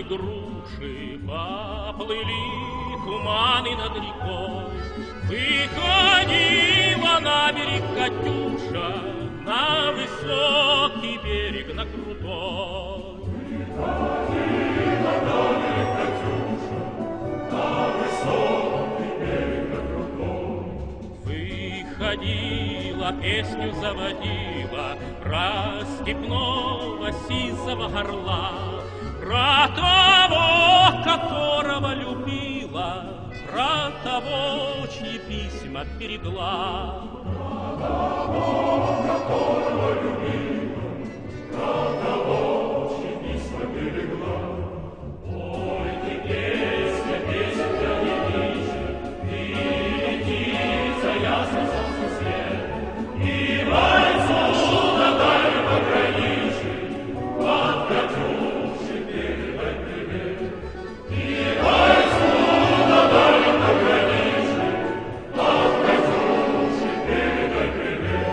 груши, поплыли туманы над рекой. Выходила на берег Катюша, на высокий берег, на крутой. Выходила на берег Катюша, на высокий берег, на крутой. Выходила, песню заводила про степного сизого орла, про того, которого любила, про того, чьи письма берегла. Про того, которого любила, про того, чьи письма берегла. Ой, ты песня, песенка девичья, ты летит за ясный солнце свет, и вальцу на дальнем пограничье от Катюши передай привет. И вальцу на дальнем пограничье от Катюши передай привет.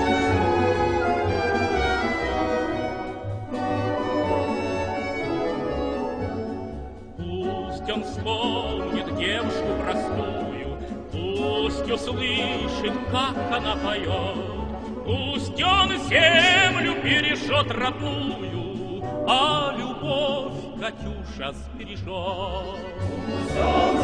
Пусть он вспомнит девушку простую, пусть услышит, как она поет, пусть он землю бережет родную, а любовь Катюша сбережет. Солнце